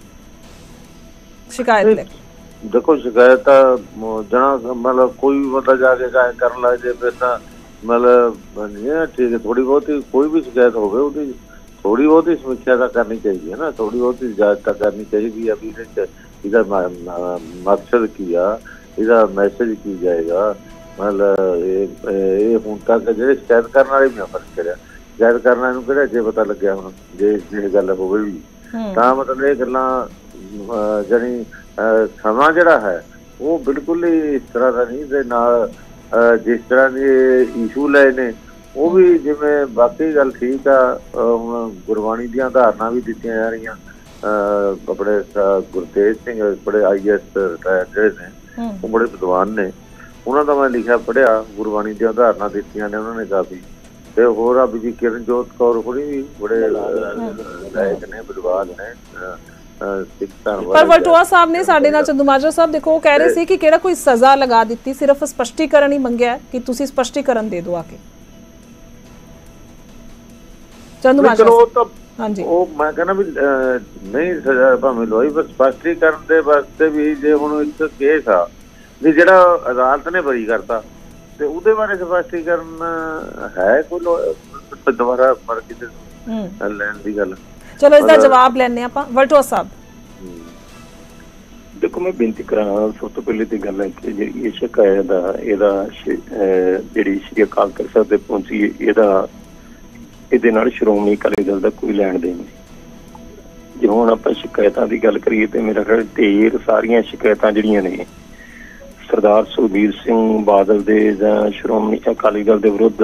ਸ਼ਿਕਾਇਤ ਲੈ ਕੇ। ਦੇਖੋ, ਸ਼ਿਕਾਇਤ ਤਾਂ ਜਣਾ ਮਤਲਬ ਕੋਈ ਵੀ ਬੰਦਾ ਜਾ ਕੇ ਗਾਇ ਕਰਨ ਲੱਗ ਜਾਏ ਫਿਰ ਤਾਂ ਮਤਲਬ ਠੀਕ ਹੈ। ਥੋੜੀ ਬਹੁਤੀ ਕੋਈ ਵੀ ਸ਼ਿਕਾਇਤ ਹੋਵੇ ਉਹਦੀ ਥੋੜੀ ਬਹੁਤੀ ਸਮੀਖਿਆ ਤਾਂ ਕਰਨੀ ਚਾਹੀਦੀ ਹੈ ਨਾ, ਥੋੜੀ ਬਹੁਤੀ ਜਾਂਚ ਤਾਂ ਕਰਨੀ ਚਾਹੀਦੀ ਆ ਵੀ ਇਹਦੇ 'ਚ ਇਹਦਾ ਮਕਸਦ ਕੀ ਆ, ਇਹਦਾ ਮੈਸੇਜ ਕੀ ਜਾਏਗਾ। ਮਤਲਬ ਇਹ ਇਹ ਹੁਣ ਤੱਕ ਜਿਹੜੇ ਸ਼ਿਕਾਇਤ ਕਰਨ ਵਾਲੇ ਵੀ ਫਰਕ ਕਰਿਆ, ਸ਼ਿਕਾਇਤ ਕਰਨ ਵਾਲੇ ਨੂੰ ਕਿਹੜਾ ਜੇ ਪਤਾ ਲੱਗਿਆ ਹੁਣ ਜੇ ਜੇ ਗੱਲ ਹੋਵੇ ਵੀ ਤਾਂ ਮਤਲਬ ਇਹ ਗੱਲਾਂ ਜਾਣੀ ਸਮਾਂ ਜਿਹੜਾ ਹੈ ਉਹ ਬਿਲਕੁਲ ਹੀ ਇਸ ਤਰ੍ਹਾਂ ਦਾ ਨਹੀਂ। ਦੇ ਨਾਲ ਜਿਸ ਤਰ੍ਹਾਂ ਦੇ ਇਸ਼ੂ ਲਏ ਨੇ ਉਹ ਵੀ ਜਿਵੇਂ ਬਾਕੀ ਗੱਲ ਠੀਕ ਆ, ਹੁਣ ਗੁਰਬਾਣੀ ਦੀਆਂ ਉਦਾਹਰਨਾਂ ਵੀ ਦਿੱਤੀਆਂ ਜਾ ਰਹੀਆਂ। ਆਪਣੇ ਗੁਰਤੇਜ ਸਿੰਘ ਬੜੇ ਆਈ ਐਸ ਰਿਟਾਇਰ ਜਿਹੜੇ ਨੇ, ਉਹ ਬੜੇ ਵਿਦਵਾਨ ਨੇ, ਉਹਨਾਂ ਦਾ ਮੈਂ ਲਿਖਿਆ ਪੜ੍ਹਿਆ, ਗੁਰਬਾਣੀ ਦੀਆਂ ਉਦਾਹਰਨਾਂ ਦਿੱਤੀਆਂ ਨੇ ਉਹਨਾਂ ਨੇ ਕਾਫੀ। ਤੇ ਹੋਰ ਆ ਬੀਬੀ ਕਿਰਨਜੋਤ ਕੌਰ ਹੋਣੀ ਵੀ ਬੜੇ ਲਾਇਕ ਨੇ, ਵਿਦਵਾਨ ਨੇ, ਸਿੱਖ ਧਰਮ ਪਰ ਵਲਟੋਆ ਸਾਹਿਬ ਨੇ ਸਾਡੇ ਨਾਲ ਚੰਦੂਮਾਜਰਾ ਸਾਹਿਬ ਦੇਖੋ ਉਹ ਕਹਿ ਰਹੇ ਸੀ ਕਿ ਕਿਹੜਾ ਕੋਈ ਸਜ਼ਾ ਲਗਾ ਦਿੱਤੀ, ਸਿਰਫ ਸਪਸ਼ਟੀਕਰਨ ਹੀ ਮੰਗਿਆ ਕਿ ਤੁਸੀਂ ਸਪਸ਼ਟੀਕਰਨ ਦੇ ਦਿਓ ਆ ਕੇ। ਚੰਦੂਮਾਜਰਾ ਸਾਹਿਬ ਹਾਂਜੀ ਉਹ ਮੈਂ ਕਹਿੰਦਾ ਵੀ ਨਹੀਂ ਸਜ਼ਾ ਭਾਵੇਂ ਲੋਈ, ਪਰ ਸਪਸ਼ਟੀਕਰਨ ਦੇ ਵਾਸਤੇ ਵੀ ਜੇ ਹੁਣ ਇੱਕ ਕੇਸ ਆ ਵੀ ਜਿਹੜਾ ਅਦਾਲਤ ਨੇ ਬਰੀ ਕਰਤਾ ਤੇ ਉਹਦੇ ਬਾਰੇ ਸਪਸ਼ਟੀਕਰਨ ਹੈ ਕੋਈ ਦੁਬਾਰਾ ਮਰ ਕੇ ਲੈਣ ਦੀ ਗੱਲ। ਚਲੋ ਇਸ ਦਾ ਜਵਾਬ ਲੈਣੇ ਆਪਾਂ। ਵਲਟੋਆ ਸਾਹਿਬ ਦੇਖੋ ਮੈਂ ਬੇਨਤੀ ਕਰਾਂ, ਸਭ ਤੋਂ ਪਹਿਲੇ ਤੇ ਗੱਲ ਹੈ ਕਿ ਜਿਹੜੀ ਇਹ ਸ਼ਿਕਾਇਤ ਦਾ ਇਹਦਾ ਜਿਹੜੀ ਸ਼੍ਰੀ ਅਕਾਲ ਤਖ਼ਤ ਸਾਹਿਬ ਤੇ ਪਹੁੰਚੀ ਇਹਦਾ ਇਹਦੇ ਨਾਲ ਸ਼੍ਰੋਮਣੀ ਅਕਾਲੀ ਦਲ ਦਾ ਕੋਈ ਲੈਣ ਦੇਣ ਨਹੀਂ। ਜੇ ਹੁਣ ਆਪਾਂ ਸ਼ਿਕਾਇਤਾਂ ਦੀ ਗੱਲ ਕਰੀਏ ਤੇ ਮੇਰਾ ਖਿਆਲ ਢੇਰ ਸਾਰੀਆਂ ਸ਼ਿਕਾਇਤਾਂ ਜਿਹੜੀਆਂ ਨੇ ਸਰਦਾਰ ਸੁਖਬੀਰ ਸਿੰਘ ਬਾਦਲ ਦੇ ਜਾਂ ਸ਼੍ਰੋਮਣੀ ਅਕਾਲੀ ਦਲ ਦੇ ਵਿਰੁੱਧ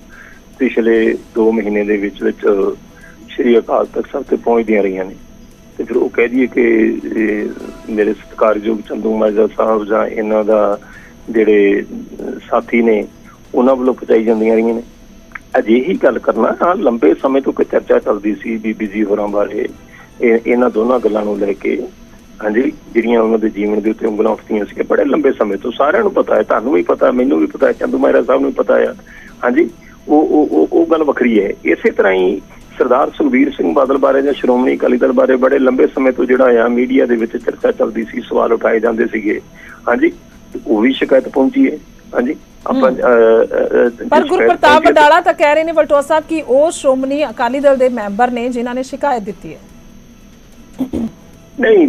ਪਿਛਲੇ ਦੋ ਮਹੀਨੇ ਦੇ ਵਿੱਚ ਵਿੱਚ ਸ਼੍ਰੀ ਅਕਾਲ ਤਖ਼ਤ ਸਾਹਿਬ ਤੇ ਪਹੁੰਚਦੀਆਂ ਰਹੀਆਂ ਨੇ। ਤੇ ਫਿਰ ਉਹ ਕਹਿ ਦਈਏ ਕਿ ਮੇਰੇ ਸਤਿਕਾਰਯੋਗ ਚੰਦੂਮਾਜਰਾ ਸਾਹਿਬ ਜਾਂ ਇਹਨਾਂ ਦਾ ਜਿਹੜੇ ਸਾਥੀ ਨੇ ਉਹਨਾਂ ਵੱਲੋਂ ਪਹੁੰਚਾਈ ਜਾਂਦੀਆਂ ਰਹੀਆਂ ਨੇ। ਅਜਿਹੀ ਗੱਲ ਕਰਨਾ, ਹਾਂ ਲੰਬੇ ਸਮੇਂ ਤੋਂ ਕੋਈ ਚਰਚਾ ਚੱਲਦੀ ਸੀ ਬੀਬੀ ਜੀ ਹੋਰਾਂ ਬਾਰੇ ਇਹਨਾਂ ਦੋਨਾਂ ਗੱਲਾਂ ਨੂੰ ਲੈ ਕੇ, ਹਾਂਜੀ, ਜਿਹੜੀਆਂ ਉਹਨਾਂ ਦੇ ਜੀਵਨ ਦੇ ਉੱਤੇ ਉਂਗਲਾਂ ਉੱਠਦੀਆਂ ਸੀ ਬੜੇ ਲੰਬੇ ਸਮੇਂ ਤੋਂ। ਸਾਰਿਆਂ ਨੂੰ ਪਤਾ ਹੈ, ਤੁਹਾਨੂੰ ਵੀ ਪਤਾ, ਮੈਨੂੰ ਵੀ ਪਤਾ ਹੈ, ਚੰਦੂਮਾਜਰਾ ਸਾਹਿਬ ਨੂੰ ਵੀ ਪਤਾ ਆ। ਹਾਂਜੀ, ਉਹ ਉਹ ਉਹ ਗੱਲ ਵੱਖਰੀ ਹੈ। ਇਸੇ ਤਰ੍ਹਾਂ ਹੀ ਸਰਦਾਰ ਸੁਖਬੀਰ ਸਿੰਘ ਬਾਦਲ ਬਾਰੇ ਜਾਂ ਸ਼੍ਰੋਮਣੀ ਅਕਾਲੀ ਦਲ ਬਾਰੇ ਬੜੇ ਲੰਬੇ ਸਮੇਂ ਤੋਂ ਜਿਹੜਾ ਆ ਮੀਡੀਆ ਦੇ ਵਿੱਚ ਚਰਚਾ ਚੱਲਦੀ ਸੀ, ਸਵਾਲ ਉਠਾਏ ਜਾਂਦੇ ਸੀਗੇ। ਹਾਂਜੀ, ਉਹ ਵੀ ਸ਼ਿਕਾਇਤ ਪਹੁੰਚੀ ਹੈ। ਹਾਂਜੀ, ਆਪਾਂ ਪਰ ਗੁਰਪ੍ਰਤਾਪ ਵਡਾਲਾ ਤਾਂ ਕਹਿ ਰਹੇ ਨੇ ਵਲਟੋਆ ਸਾਹਿਬ ਕਿ ਉਹ ਸ਼੍ਰੋਮਣੀ ਅਕਾਲੀ ਦਲ ਦੇ ਮੈਂਬਰ ਨੇ ਜਿਨ੍ਹਾਂ ਨੇ ਸ਼ਿਕਾਇਤ ਦਿੱਤੀ ਹੈ। ਨਹੀਂ,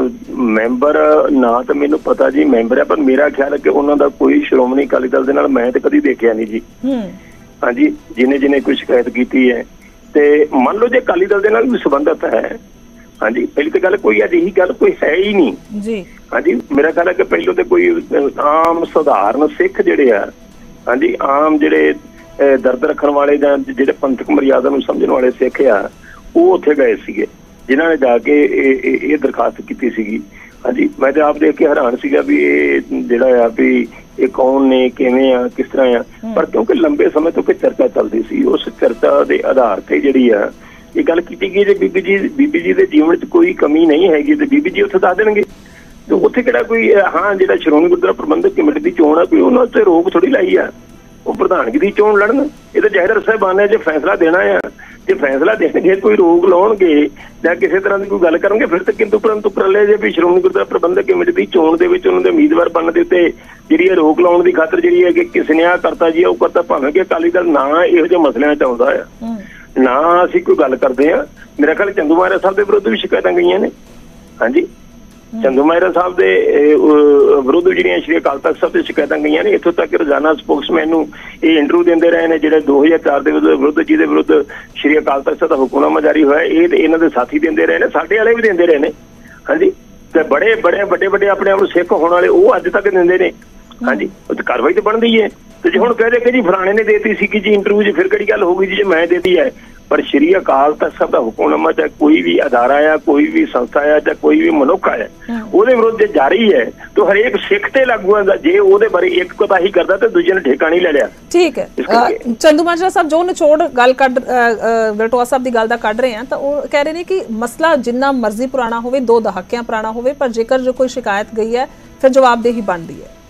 ਮੈਂਬਰ ਨਾ ਤਾਂ ਮੈਨੂੰ ਪਤਾ ਜੀ ਮੈਂਬਰ ਹੈ, ਪਰ ਮੇਰਾ ਖਿਆਲ ਹੈ ਕਿ ਉਹਨਾਂ ਦਾ ਕੋਈ ਸ਼੍ਰੋਮਣੀ ਅਕਾਲੀ ਦਲ ਦੇ ਨਾਲ ਮੈਂ ਤਾਂ ਕਦੀ ਦੇਖਿਆ ਨਹੀਂ ਜੀ। ਹਾਂਜੀ, ਜਿਹਨੇ ਜਿਹਨੇ ਕੋਈ ਸ਼ਿਕਾਇਤ ਕੀਤੀ ਹੈ ਤੇ ਮੰਨ ਲਓ ਜੇ ਅਕਾਲੀ ਦਲ ਦੇ ਨਾਲ ਵੀ ਸੰਬੰਧਤ ਹੈ, ਹਾਂਜੀ, ਪਹਿਲੀ ਤਾਂ ਗੱਲ ਕੋਈ ਅਜਿਹੀ ਗੱਲ ਕੋਈ ਹੈ ਹੀ ਨਹੀਂ ਜੀ। ਹਾਂਜੀ, ਮੇਰਾ ਖਿਆਲ ਹੈ ਕਿ ਪਹਿਲੋਂ ਤੇ ਕੋਈ ਆਮ ਸਧਾਰਨ ਸਿੱਖ ਜਿਹੜੇ ਆ, ਹਾਂਜੀ, ਆਮ ਜਿਹੜੇ ਦਰਦ ਰੱਖਣ ਵਾਲੇ ਜਾਂ ਜਿਹੜੇ ਪੰਥਕ ਮਰਿਆਦਾ ਨੂੰ ਸਮਝਣ ਵਾਲੇ ਸਿੱਖ ਆ, ਉਹ ਉੱਥੇ ਗਏ ਸੀਗੇ ਜਿਨ੍ਹਾਂ ਨੇ ਜਾ ਕੇ ਇਹ ਦਰਖਾਸਤ ਕੀਤੀ ਸੀਗੀ। ਹਾਂਜੀ, ਮੈਂ ਤਾਂ ਆਪ ਦੇਖ ਕੇ ਹੈਰਾਨ ਸੀਗਾ ਵੀ ਇਹ ਜਿਹੜਾ ਆ ਵੀ ਇਹ ਕੌਣ ਨੇ, ਕਿਵੇਂ ਆ, ਕਿਸ ਤਰ੍ਹਾਂ ਆ। ਪਰ ਕਿਉਂਕਿ ਲੰਬੇ ਸਮੇਂ ਤੋਂ ਕੋਈ ਚਰਚਾ ਚੱਲਦੀ ਸੀ, ਉਸ ਚਰਚਾ ਦੇ ਆਧਾਰ ਤੇ ਜਿਹੜੀ ਆ ਇਹ ਗੱਲ ਕੀਤੀ ਗਈ ਜੇ ਬੀਬੀ ਜੀ ਬੀਬੀ ਜੀ ਦੇ ਜੀਵਨ 'ਚ ਕੋਈ ਕਮੀ ਨਹੀਂ ਹੈਗੀ ਤੇ ਬੀਬੀ ਜੀ ਉੱਥੇ ਦੱਸ ਦੇਣਗੇ। ਤੇ ਉੱਥੇ ਕਿਹੜਾ ਕੋਈ ਹਾਂ ਜਿਹੜਾ ਸ਼੍ਰੋਮਣੀ ਗੁਰਦੁਆਰਾ ਪ੍ਰਬੰਧਕ ਕਮੇਟੀ ਦੀ ਚੋਣ ਆ, ਕੋਈ ਉਹਨਾਂ ਉੱਤੇ ਰੋਕ ਥੋੜੀ ਲਾਈ ਆ। ਉਹ ਪ੍ਰਧਾਨਗੀ ਦੀ ਚੋਣ ਲੜਨ, ਇਹ ਤਾਂ ਜਹਦਰ ਸਾਹਿਬਾਨ ਨੇ ਜੇ ਫੈਸਲਾ ਦੇਣਾ ਆ, ਜੇ ਫੈਸਲਾ ਦੇਣਗੇ ਕੋਈ ਰੋਕ ਲਾਉਣਗੇ ਜਾਂ ਕਿਸੇ ਤਰ੍ਹਾਂ ਦੀ ਕੋਈ ਗੱਲ ਕਰਨਗੇ ਫਿਰ ਤਾਂ ਕਿੰਤੂ ਪਰੰਤੂ ਉਪਰਲੇ ਜੇ ਵੀ ਸ਼੍ਰੋਮਣੀ ਗੁਰਦੁਆਰਾ ਪ੍ਰਬੰਧਕ ਕਮੇਟੀ ਦੀ ਚੋਣ ਦੇ ਵਿੱਚ ਉਹਨਾਂ ਦੇ ਉਮੀਦਵਾਰ ਬਣਨ ਦੇ ਉੱਤੇ ਜਿਹੜੀ ਇਹ ਰੋਕ ਲਾਉਣ ਦੀ ਖਾਤਰ ਜਿਹੜੀ ਹੈ ਕਿ ਕਿਸੇ ਨੇ ਆਹ ਕਰਤਾ ਜੀ ਉਹ ਕਰਤਾ, ਭਾਵੇਂ ਕਿ ਅਕਾਲੀ ਦਲ ਨਾ ਇਹੋ ਜਿਹੇ ਮਸਲਿਆਂ 'ਚ ਆਉਂਦਾ ਆ, ਨਾ ਅਸੀਂ ਕੋਈ ਗੱਲ ਕਰਦੇ ਹਾਂ। ਮੇਰਾ ਖਿਆਲ ਚੰਦੂਮਾਜਰਾ ਸਾਹਿਬ ਦੇ ਵਿਰੁੱਧ ਵੀ ਸ਼ਿਕਾਇਤਾਂ ਗਈਆਂ ਨੇ। ਹਾਂਜੀ, ਚੰਦੂਮਾਜਰਾ ਸਾਹਿਬ ਦੇ ਵਿਰੁੱਧ ਜਿਹੜੀਆਂ ਸ਼੍ਰੀ ਅਕਾਲ ਤਖ਼ਤ ਸਾਹਿਬ ਤੇ ਸ਼ਿਕਾਇਤਾਂ ਗਈਆਂ ਨੇ। ਇੱਥੋਂ ਤੱਕ ਰੋਜ਼ਾਨਾ ਸਪੋਕਸਮੈਨ ਨੂੰ ਇਹ ਇੰਟਰਵਿਊ ਦਿੰਦੇ ਰਹੇ ਨੇ ਜਿਹੜੇ ਦੋ ਹਜ਼ਾਰ ਚਾਰ ਦੇ ਵਿਰੁੱਧ ਜਿਹਦੇ ਵਿਰੁੱਧ ਸ਼੍ਰੀ ਅਕਾਲ ਤਖ਼ਤ ਸਾਹਿਬ ਦਾ ਹੁਕਮਨਾਮਾ ਜਾਰੀ ਹੋਇਆ, ਇਹ ਇਹਨਾਂ ਦੇ ਸਾਥੀ ਦਿੰਦੇ ਰਹੇ ਨੇ, ਸਾਡੇ ਵਾਲੇ ਵੀ ਦਿੰਦੇ ਰਹੇ ਨੇ। ਹਾਂਜੀ, ਤੇ ਬੜੇ ਬੜੇ ਵੱਡੇ ਵੱਡੇ ਆਪਣੇ ਆਪ ਨੂੰ ਸਿੱਖ ਹੋਣ ਵਾਲੇ ਉਹ ਅੱਜ ਤੱਕ ਦਿੰਦੇ ਨੇ। ਹਾਂਜੀ, ਉਹ ਤੇ ਕਾਰਵਾਈ ਤਾਂ ਬਣਦੀ ਹੈ। ਤੇ ਜੇ ਹੁਣ ਕਹਦੇ ਕਿ ਜੀ ਫਲਾਣੇ ਨੇ ਦੇਤੀ ਸੀ ਕਿ ਜੀ ਇੰਟਰਵਿਊ 'ਚ ਫਿਰ ਕਿਹੜੀ ਗੱਲ ਹੋ ਗਈ ਜੀ ਜੇ ਮੈਂ ਦੇਤੀ ਹੈ। ਪਰ ਸ਼੍ਰੀ ਅਕਾਲ ਤਖ਼ਤ ਸਾਹਿਬ ਦਾ ਹੁਕਮਨਾਮਾ ਚਾਹੇ ਕੋਈ ਵੀ ਅਦਾਰਾ ਆ, ਕੋਈ ਵੀ ਸੰਸਥਾ ਆ, ਜਾਂ ਕੋਈ ਵੀ ਮਨੁੱਖ ਆ, ਉਹਦੇ ਵਿਰੁੱਧ ਜੇ ਜਾਰੀ ਹੈ ਤਾਂ ਹਰੇਕ ਸਿੱਖ ਤੇ ਲਾਗੂ ਹੁੰਦਾ। ਜੇ ਉਹਦੇ ਬਾਰੇ ਇੱਕ ਕੋਤਾਹੀ ਕਰਦਾ ਤੇ ਦੂਜੇ ਨੇ ਠੇਕਾ ਨਹੀਂ ਲੈ ਲਿਆ। ਠੀਕ ਹੈ, ਚੰਦੂਮਾਜਰਾ ਸਾਹਿਬ ਜੋ ਨਿਚੋੜ ਗੱਲ ਕੱਢ ਵਲਟੋਆ ਸਾਹਿਬ ਦੀ ਗੱਲ ਦਾ ਕੱਢ ਰਹੇ ਆ ਤਾਂ ਉਹ ਕਹਿ ਰਹੇ ਨੇ ਕਿ ਮਸਲਾ ਜਿੰਨਾ ਮਰਜ਼ੀ ਪੁਰਾਣਾ ਹੋਵੇ, ਦੋ ਦਹਾਕਿਆਂ ਪੁਰਾਣਾ ਹੋਵੇ, ਪਰ ਜੇਕਰ ਜੋ ਕੋਈ ਸ਼ਿਕਾਇਤ ਗਈ ਹੈ ਫਿਰ ਜਵਾਬਦੇਹੀ ਬਣਦੀ ਹੈ।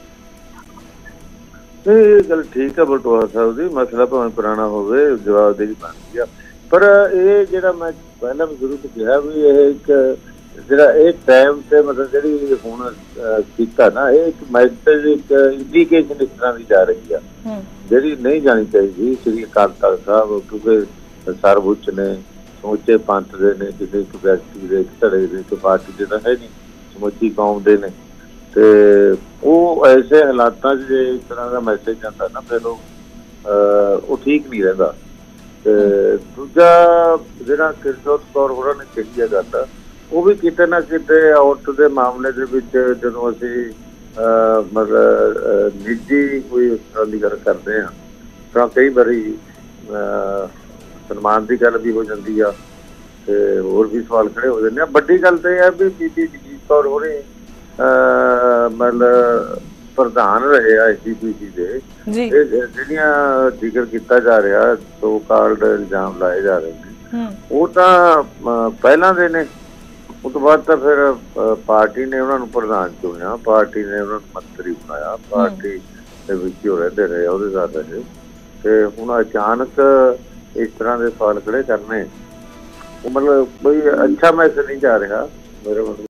ਇਹ ਗੱਲ ਠੀਕ ਹੈ ਵਲਟੋਆ ਸਾਹਿਬ ਦੀ, ਮਸਲਾ ਭਾਵੇਂ ਪੁਰਾਣਾ ਹੋਵੇ ਜਵਾਬਦੇਹੀ ਬਣਦੀ ਆ। ਪਰ ਇਹ ਜਿਹੜਾ ਮੈਂ ਪਹਿਲਾਂ ਵੀ ਸ਼ੁਰੂ ਤੋਂ ਕਿਹਾ ਵੀ ਇਹ ਇੱਕ ਜਿਹੜਾ ਇਹ ਟਾਈਮ ਤੇ ਮਤਲਬ ਜਿਹੜੀ ਹੁਣ ਕੀਤਾ ਨਾ, ਇਹ ਇੱਕ ਮੈਸੇਜ, ਇੱਕ ਇੰਡੀਕੇਸ਼ਨ ਇਸ ਤਰ੍ਹਾਂ ਦੀ ਜਾ ਰਹੀ ਆ ਜਿਹੜੀ ਨਹੀਂ ਜਾਣੀ ਚਾਹੀਦੀ। ਸ਼੍ਰੀ ਅਕਾਲ ਤਖ਼ਤ ਸਾਹਿਬ ਕਿਉਂਕਿ ਸਰਵਉੱਚ ਨੇ, ਸਮੁੱਚੇ ਪੰਥ ਦੇ ਨੇ, ਕਿਸੇ ਇੱਕ ਵਿਅਕਤੀ ਦੇ, ਇੱਕ ਧੜੇ ਦੇ, ਇੱਕ ਪਾਰਟੀ ਦੇ ਤਾਂ ਹੈ ਨਹੀਂ, ਸਮੁੱਚੀ ਕੌਮ ਦੇ ਨੇ। ਤੇ ਉਹ ਐਸੇ ਹਾਲਾਤਾਂ 'ਚ ਜੇ ਇਸ ਤਰ੍ਹਾਂ ਦਾ ਮੈਸੇਜ ਜਾਂਦਾ ਨਾ ਫਿਰ ਉਹ ਉਹ ਠੀਕ ਨਹੀਂ ਰਹਿੰਦਾ। ਤੇ ਦੂਜਾ ਜਿਹੜਾ ਕਿਰਜੋਤ ਕੌਰ ਹੋਰਾਂ ਨੇ ਕਹੀ ਹੈ ਗੱਲ, ਉਹ ਵੀ ਕਿਤੇ ਨਾ ਕਿਤੇ ਔਰਤ ਦੇ ਮਾਮਲੇ ਦੇ ਵਿੱਚ ਜਦੋਂ ਅਸੀਂ ਮਤਲਬ ਨਿੱਜੀ ਕੋਈ ਉਸ ਤਰ੍ਹਾਂ ਦੀ ਗੱਲ ਕਰਦੇ ਹਾਂ ਤਾਂ ਕਈ ਵਾਰੀ ਸਨਮਾਨ ਦੀ ਗੱਲ ਵੀ ਹੋ ਜਾਂਦੀ ਆ ਤੇ ਹੋਰ ਵੀ ਸਵਾਲ ਖੜੇ ਹੋ ਜਾਂਦੇ ਆ। ਵੱਡੀ ਗੱਲ ਤਾਂ ਇਹ ਹੈ ਵੀ ਬੀਬੀ ਜਗੀਰ ਕੌਰ ਹੋਣੀ ਮਤਲਬ ਪ੍ਰਧਾਨ ਰਹੇ ਆ ਐਸ ਜੀ ਪੀ ਸੀ ਦੇ, ਜਿਹੜੀਆਂ ਜ਼ਿਕਰ ਕੀਤਾ ਜਾ ਰਿਹਾ ਸੋ ਕਾਲਡ ਇਲਜ਼ਾਮ ਲਾਏ ਜਾ ਰਹੇ ਨੇ ਉਹ ਤਾਂ ਪਹਿਲਾਂ ਦੇ ਨੇ। ਉਸ ਤੋਂ ਬਾਅਦ ਤਾਂ ਫਿਰ ਅ, ਪਾਰਟੀ ਨੇ ਉਹਨਾਂ ਨੂੰ ਪ੍ਰਧਾਨ ਚੁਣਿਆ, ਪਾਰਟੀ ਨੇ ਉਹਨਾਂ ਨੂੰ ਮੰਤਰੀ ਬਣਾਇਆ, ਪਾਰਟੀ ਦੇ ਵਿੱਚ ਉਹ ਰਹਿੰਦੇ ਰਹੇ, ਅਹੁਦੇਦਾਰ ਰਹੇ, ਤੇ ਹੁਣ ਅਚਾਨਕ ਇਸ ਤਰ੍ਹਾਂ ਦੇ ਸਵਾਲ ਖੜੇ ਕਰਨੇ ਉਹ ਮਤਲਬ ਕੋਈ ਅੱਛਾ ਮੈਸੇਜ ਨਹੀਂ ਜਾ ਰਿਹਾ ਮੇਰੇ ਵੱਲੋਂ।